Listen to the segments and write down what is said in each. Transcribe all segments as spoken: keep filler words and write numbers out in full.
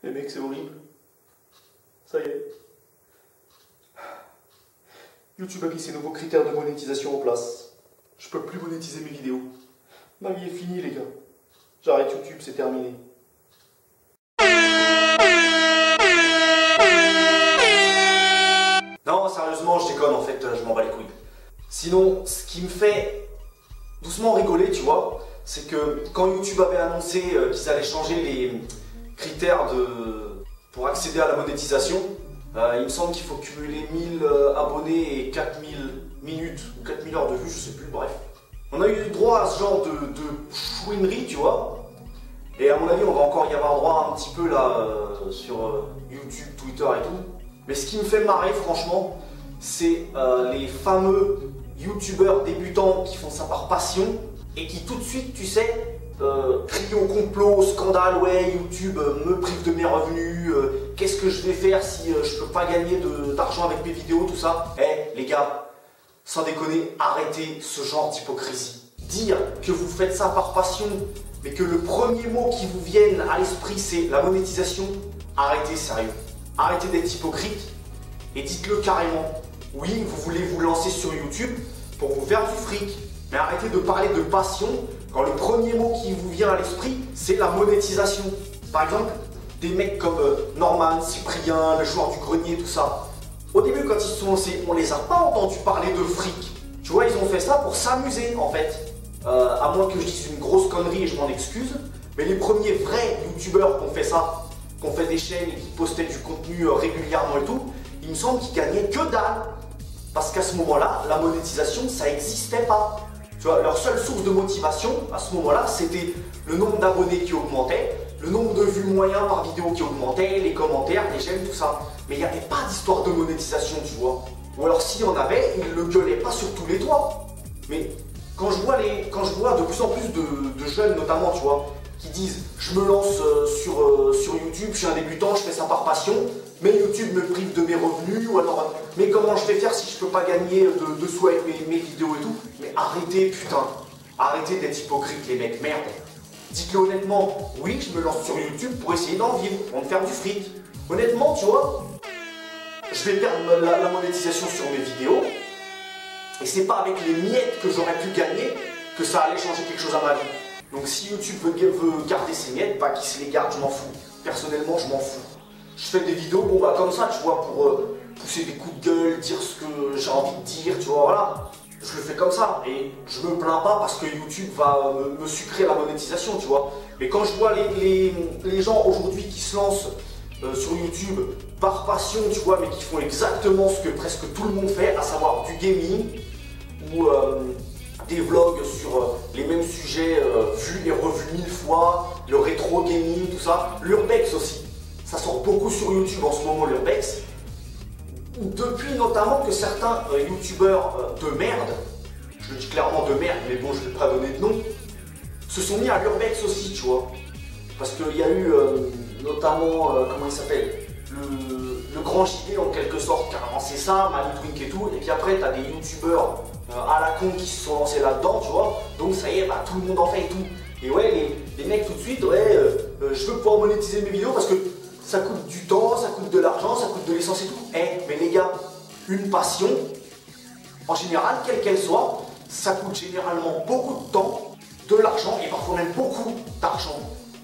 Les mecs, c'est horrible. Ça y est. YouTube a mis ses nouveaux critères de monétisation en place. Je peux plus monétiser mes vidéos. Ma vie est finie, les gars. J'arrête YouTube, c'est terminé. Non, sérieusement, je déconne, en fait, je m'en bats les couilles. Sinon, ce qui me fait doucement rigoler, tu vois, c'est que quand YouTube avait annoncé qu'ils allaient changer les critères de... pour accéder à la monétisation, euh, il me semble qu'il faut cumuler mille euh, abonnés et quatre mille minutes ou quatre mille heures de vue, je sais plus, bref. On a eu droit à ce genre de, de chouinerie, tu vois. Et à mon avis, on va encore y avoir droit un petit peu là euh, sur euh, YouTube, Twitter et tout. Mais ce qui me fait marrer, franchement, c'est euh, les fameux youtubeurs débutants qui font ça par passion et qui tout de suite, tu sais, euh, crient au complot, au scandale, ouais, YouTube euh, me prive de mes revenus, euh, qu'est-ce que je vais faire si euh, je peux pas gagner d'argent avec mes vidéos, tout ça. Eh, hey, les gars, sans déconner, arrêtez ce genre d'hypocrisie. Dire que vous faites ça par passion, mais que le premier mot qui vous vienne à l'esprit, c'est la monétisation, arrêtez, sérieux. Arrêtez d'être hypocrite et dites-le carrément. Oui, vous voulez vous lancer sur YouTube pour vous faire du fric, mais arrêtez de parler de passion quand le premier mot qui vous vient à l'esprit, c'est la monétisation. Par exemple, des mecs comme Norman, Cyprien, le joueur du grenier, tout ça. Au début, quand ils se sont lancés, on les a pas entendus parler de fric. Tu vois, ils ont fait ça pour s'amuser, en fait. Euh, à moins que je dise une grosse connerie et je m'en excuse, mais les premiers vrais youtubeurs qui ont fait ça, qui ont fait des chaînes et qui postaient du contenu régulièrement et tout, il me semble qu'ils gagnaient que dalle. Parce qu'à ce moment-là, la monétisation, ça n'existait pas. Tu vois, leur seule source de motivation, à ce moment-là, c'était le nombre d'abonnés qui augmentait, le nombre de vues moyens par vidéo qui augmentait, les commentaires, les j'aime, tout ça. Mais il n'y avait pas d'histoire de monétisation, tu vois. Ou alors s'il y en avait, ils ne le gueulaient pas sur tous les toits. Mais quand je vois, les, quand je vois de plus en plus de, de jeunes, notamment, tu vois, qui disent « je me lance euh, sur, euh, sur YouTube, je suis un débutant, je fais ça par passion, mais YouTube me prive de mes revenus, ou alors « mais comment je vais faire si je peux pas gagner de, de sous avec mes, mes vidéos et tout ?» Mais arrêtez, putain, arrêtez d'être hypocrite, les mecs, merde. Dites-le honnêtement, oui, je me lance sur YouTube pour essayer d'en vivre, pour me faire du fric. Honnêtement, tu vois, je vais perdre la, la monétisation sur mes vidéos, et c'est pas avec les miettes que j'aurais pu gagner que ça allait changer quelque chose à ma vie. Donc si YouTube veut, veut garder ses miettes, bah qu'il se les garde, je m'en fous. Personnellement, je m'en fous. Je fais des vidéos, bon bah comme ça, tu vois, pour euh, pousser des coups de gueule, dire ce que j'ai envie de dire, tu vois, voilà. Je le fais comme ça, et je me plains pas parce que YouTube va me, me sucrer la monétisation, tu vois. Mais quand je vois les, les, les gens aujourd'hui qui se lancent euh, sur YouTube par passion, tu vois, mais qui font exactement ce que presque tout le monde fait, à savoir du gaming, ou... Euh, des vlogs sur euh, les mêmes sujets euh, vus et revus mille fois, le rétro gaming, tout ça, l'urbex aussi. Ça sort beaucoup sur YouTube en ce moment, l'urbex. Depuis notamment que certains euh, youtubeurs euh, de merde, je le dis clairement de merde, mais bon, je ne vais pas donner de nom, se sont mis à l'urbex aussi, tu vois. Parce qu'il y a eu euh, notamment, euh, comment il s'appelle, le, le grand J D en quelque sorte qui a avancé ça, Malitwink et tout, et puis après, tu as des youtubeurs Euh, à la con qui se sont lancés là-dedans, tu vois, donc ça y est, bah, tout le monde en fait et tout. Et ouais, les, les mecs tout de suite, ouais, euh, euh, je veux pouvoir monétiser mes vidéos parce que ça coûte du temps, ça coûte de l'argent, ça coûte de l'essence et tout. Eh, mais les gars, une passion, en général, quelle qu'elle soit, ça coûte généralement beaucoup de temps, de l'argent et parfois même beaucoup d'argent.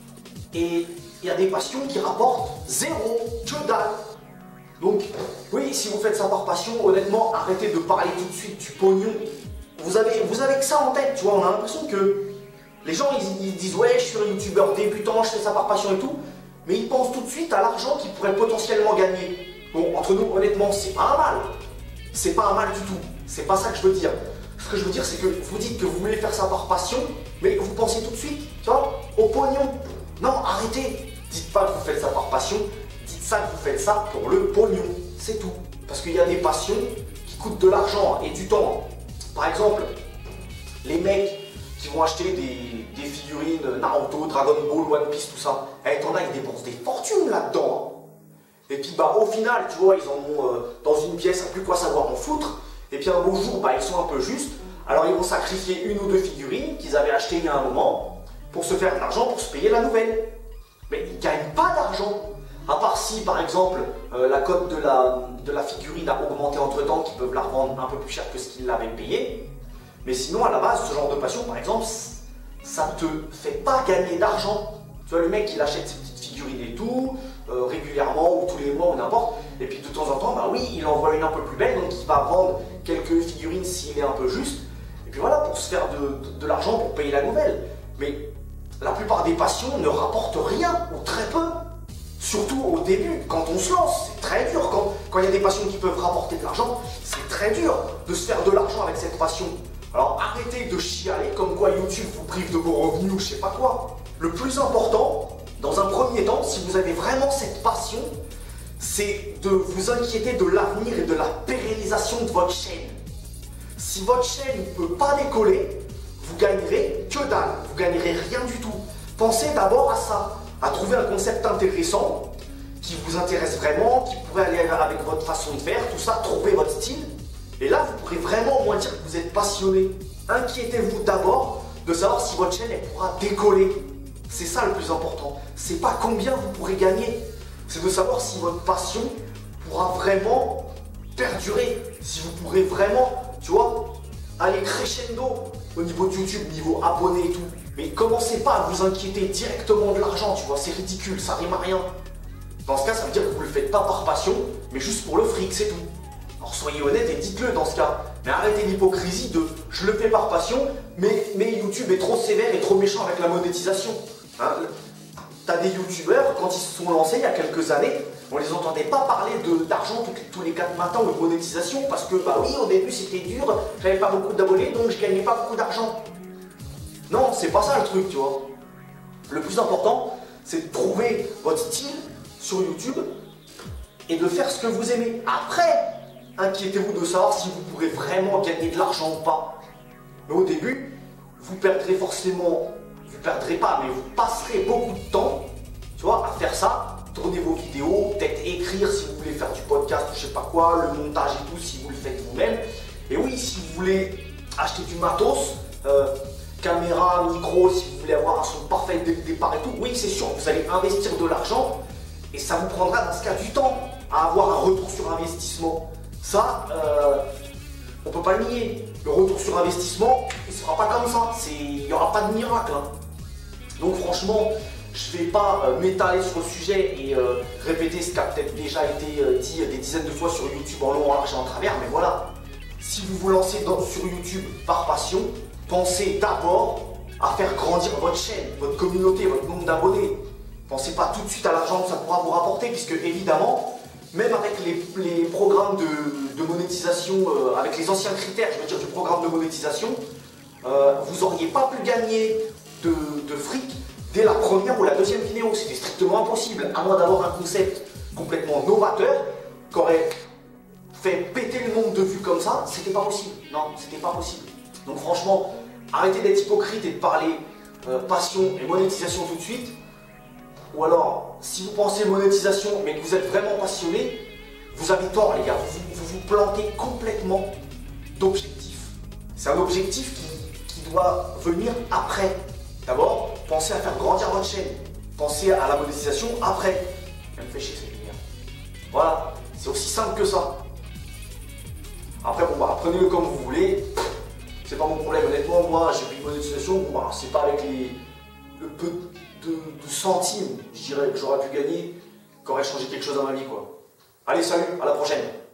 Et il y a des passions qui rapportent zéro, que dalle. Donc, oui, si vous faites ça par passion, honnêtement, arrêtez de parler tout de suite du pognon. Vous avez, vous avez que ça en tête, tu vois, on a l'impression que les gens, ils, ils disent « ouais, je suis un youtubeur débutant, je fais ça par passion et tout », mais ils pensent tout de suite à l'argent qu'ils pourraient potentiellement gagner. Bon, entre nous, honnêtement, c'est pas un mal. C'est pas un mal du tout. C'est pas ça que je veux dire. Ce que je veux dire, c'est que vous dites que vous voulez faire ça par passion, mais vous pensez tout de suite, tu vois, au pognon. Non, arrêtez. Dites pas que vous faites ça par passion. Dites ça que vous faites ça pour le pognon, c'est tout. Parce qu'il y a des passions qui coûtent de l'argent et du temps. Par exemple, les mecs qui vont acheter des, des figurines Naruto, Dragon Ball, One Piece, tout ça, eh, t'en as, ils dépensent des fortunes là-dedans. Et puis bah au final, tu vois, ils en ont euh, dans une pièce, à plus quoi savoir en foutre. Et puis un beau jour, bah, ils sont un peu justes. Alors ils vont sacrifier une ou deux figurines qu'ils avaient achetées il y a un moment pour se faire de l'argent, pour se payer la nouvelle. Mais ils ne gagnent pas d'argent. À part si, par exemple, euh, la cote de la, de la figurine a augmenté entre temps, qu'ils peuvent la revendre un peu plus cher que ce qu'ils l'avaient payé. Mais sinon, à la base, ce genre de passion, par exemple, ça te fait pas gagner d'argent. Tu vois, le mec, il achète ses petites figurines et tout, euh, régulièrement, ou tous les mois, ou n'importe. Et puis de temps en temps, bah oui, il envoie une un peu plus belle, donc il va vendre quelques figurines s'il est un peu juste. Et puis voilà, pour se faire de, de, de l'argent, pour payer la nouvelle. Mais la plupart des passions ne rapportent rien, ou très peu. Surtout au début, quand on se lance, c'est très dur. Quand, quand il y a des passions qui peuvent rapporter de l'argent, c'est très dur de se faire de l'argent avec cette passion. Alors arrêtez de chialer comme quoi YouTube vous prive de vos revenus ou je sais pas quoi. Le plus important, dans un premier temps, si vous avez vraiment cette passion, c'est de vous inquiéter de l'avenir et de la pérennisation de votre chaîne. Si votre chaîne ne peut pas décoller, vous gagnerez que dalle, vous gagnerez rien du tout. Pensez d'abord à ça, à trouver un concept intéressant, qui vous intéresse vraiment, qui pourrait aller avec votre façon de faire, tout ça, trouver votre style. Et là, vous pourrez vraiment au moins dire que vous êtes passionné. Inquiétez-vous d'abord de savoir si votre chaîne elle pourra décoller. C'est ça le plus important. C'est pas combien vous pourrez gagner, c'est de savoir si votre passion pourra vraiment perdurer. Si vous pourrez vraiment, tu vois, aller crescendo au niveau de YouTube, niveau abonnés et tout. Mais commencez pas à vous inquiéter directement de l'argent, tu vois, c'est ridicule, ça rime à rien. Dans ce cas, ça veut dire que vous le faites pas par passion, mais juste pour le fric, c'est tout. Alors soyez honnête et dites-le dans ce cas. Mais arrêtez l'hypocrisie de « je le fais par passion, mais, mais YouTube est trop sévère et trop méchant avec la monétisation hein ». T'as des youtubeurs, quand ils se sont lancés il y a quelques années, on les entendait pas parler d'argent tous les quatre matins ou de monétisation parce que bah oui, au début c'était dur, j'avais pas beaucoup d'abonnés donc je gagnais pas beaucoup d'argent. Non, c'est pas ça le truc, tu vois. Le plus important, c'est de trouver votre style sur YouTube et de faire ce que vous aimez. Après, inquiétez-vous de savoir si vous pourrez vraiment gagner de l'argent ou pas. Mais au début, vous perdrez forcément, vous perdrez pas, mais vous passerez beaucoup de temps, tu vois, à faire ça, tourner vos vidéos, peut-être écrire si vous voulez faire du podcast ou je sais pas quoi, le montage et tout si vous le faites vous-même. Et oui, si vous voulez acheter du matos, euh, caméra, micro, si vous voulez avoir un son parfait dès le départ et tout, oui c'est sûr, vous allez investir de l'argent et ça vous prendra dans ce cas du temps à avoir un retour sur investissement. Ça, euh, on peut pas le nier. Le retour sur investissement, il sera pas comme ça. Il n'y aura pas de miracle. Hein. Donc franchement, je vais pas euh, m'étaler sur le sujet et euh, répéter ce qui a peut-être déjà été euh, dit des dizaines de fois sur YouTube en long, en large et en travers. Mais voilà, si vous vous lancez dans, sur YouTube par passion, pensez d'abord à faire grandir votre chaîne, votre communauté, votre nombre d'abonnés. Pensez pas tout de suite à l'argent que ça pourra vous rapporter, puisque évidemment, même avec les, les programmes de, de monétisation, euh, avec les anciens critères, je veux dire du programme de monétisation, euh, vous n'auriez pas pu gagner de, de fric dès la première ou la deuxième vidéo. C'était strictement impossible, à moins d'avoir un concept complètement novateur, qui aurait fait péter le nombre de vues comme ça, c'était pas possible. Non, c'était pas possible. Donc franchement, arrêtez d'être hypocrite et de parler euh, passion et monétisation tout de suite. Ou alors, si vous pensez monétisation mais que vous êtes vraiment passionné, vous avez tort les gars, vous vous, vous plantez complètement d'objectif. C'est un objectif qui, qui doit venir après. D'abord, pensez à faire grandir votre chaîne. Pensez à la monétisation après. Elle me fait chier cette lumière. Voilà, c'est aussi simple que ça. Après, bon bah, prenez-le comme vous voulez. C'est pas mon problème, honnêtement, moi j'ai pris une monétisation, bon bah, c'est pas avec les, le peu de, de centimes, je dirais, que j'aurais pu gagner, qui aurait changé quelque chose dans ma vie, quoi. Allez, salut, à la prochaine.